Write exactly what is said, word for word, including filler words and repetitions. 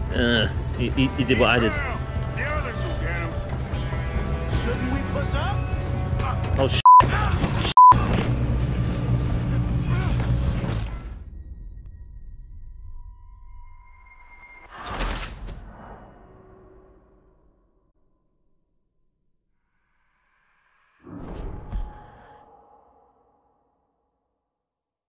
Uh, he, he, he did what I did. The others will get him. Shouldn't we push up?